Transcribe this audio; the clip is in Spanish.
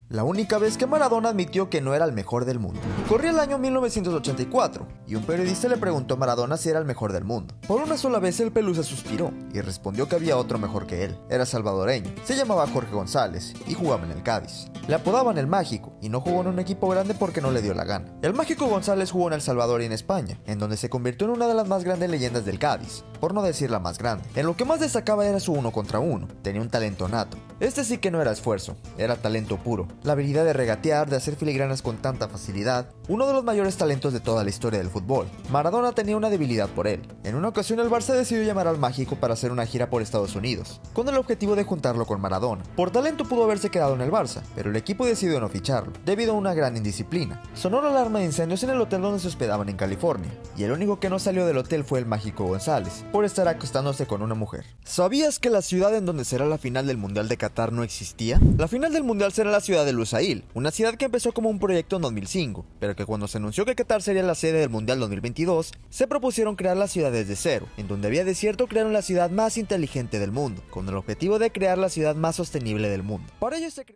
la única vez que Maradona admitió que no era el mejor del mundo. Corría el año 1984 y un periodista le preguntó a Maradona si era el mejor del mundo. Por una sola vez el Pelusa suspiró y respondió que había otro mejor que él. Era salvadoreño, se llamaba Jorge González y jugaba en el Cádiz. Le apodaban el Mágico y no jugó en un equipo grande porque no le dio la gana. El Mágico González jugó en El Salvador y en España, en donde se convirtió en una de las más grandes leyendas del Cádiz, por no decir la más grande. En lo que más destacaba era su 1 contra 1, tenía un talento nato. Este sí que no era esfuerzo, era talento puro. La habilidad de regatear, de hacer filigranas con tanta facilidad, uno de los mayores talentos de toda la historia del fútbol. Maradona tenía una debilidad por él. En una ocasión el Barça decidió llamar al Mágico para hacer una gira por Estados Unidos, con el objetivo de juntarlo con Maradona. Por talento pudo haberse quedado en el Barça, pero el equipo decidió no ficharlo, debido a una gran indisciplina. Sonó la alarma de incendios en el hotel donde se hospedaban en California, y el único que no salió del hotel fue el Mágico González, por estar acostándose con una mujer. ¿Sabías que la ciudad en donde será la final del Mundial de Qatar no existía? La final del Mundial será la ciudad de Lusail, una ciudad que empezó como un proyecto en 2005, pero que cuando se anunció que Qatar sería la sede del Mundial 2022, se propusieron crear la ciudad desde cero. En donde había desierto crearon la ciudad más inteligente del mundo, con el objetivo de crear la ciudad más sostenible del mundo. Para ello se